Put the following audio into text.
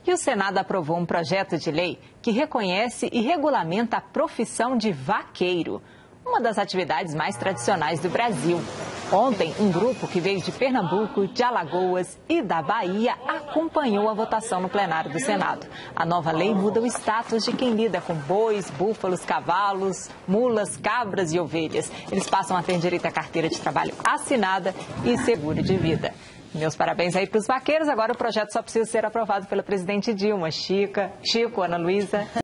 E o Senado aprovou um projeto de lei que reconhece e regulamenta a profissão de vaqueiro, uma das atividades mais tradicionais do Brasil. Ontem, um grupo que veio de Pernambuco, de Alagoas e da Bahia acompanhou a votação no plenário do Senado. A nova lei muda o status de quem lida com bois, búfalos, cavalos, mulas, cabras e ovelhas. Eles passam a ter direito à carteira de trabalho assinada e seguro de vida. Meus parabéns aí para os vaqueiros. Agora o projeto só precisa ser aprovado pela presidente Dilma. Chico, Ana Luísa.